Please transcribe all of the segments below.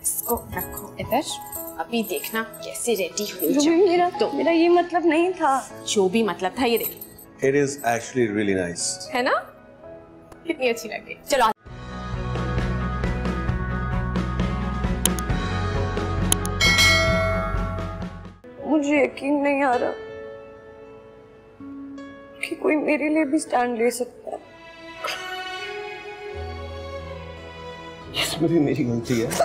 इसको रखो इधर, अभी देखना कैसे रेडी हुई। मेरा ये मतलब नहीं था। जो भी मतलब था ये देखिए। It is actually really nice. है ना, कितनी अच्छी लग रही। चलो मुझे यकीन नहीं आ रहा कि कोई मेरे लिए भी स्टैंड ले सकता है। इसमें भी मेरी गलती है।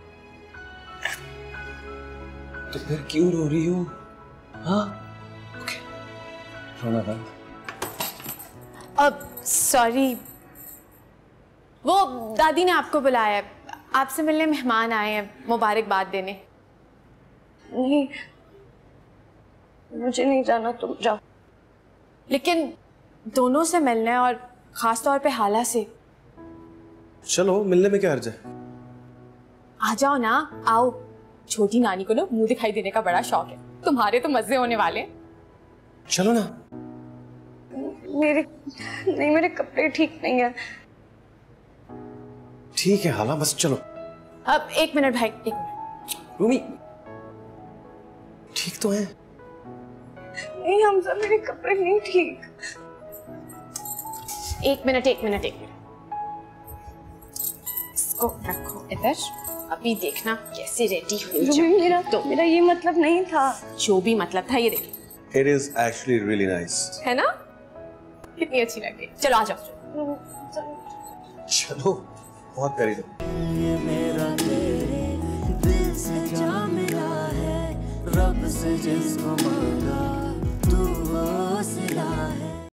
तो फिर क्यों रो रही हो? हाँ? ओके, रोना बंद। अब सॉरी, वो दादी ने आपको बुलाया है, आपसे मिलने मेहमान आए हैं, मुबारकबाद देने। नहीं, मुझे नहीं जाना, तुम जाओ। लेकिन दोनों से मिलना है, और खास तौर पे हाला से। चलो, मिलने में क्या हर्ज है? आ जाओ ना, आओ। छोटी नानी को ना मुंह दिखाई देने का बड़ा शौक है, तुम्हारे तो मजे होने वाले। चलो ना। मेरे कपड़े ठीक नहीं है। ठीक है हाला, बस चलो। अब एक मिनट भाई, एक मिनट। रूमी, ठीक तो है? नहीं हमजा, मेरे कपड़े नहीं ठीक। एक मिनट। इसको रखो इधर, अभी देखना कैसे रेडी हुई। मेरा ये मतलब नहीं था। जो भी मतलब था ये देखिए। It is actually really nice. है ना, कितनी अच्छी लग रही। चलो आ जाओ। चलो, बहुत प्यारी लग। ये मेरा तेरे दिल से जा मिला है, रब से जिसको मांगा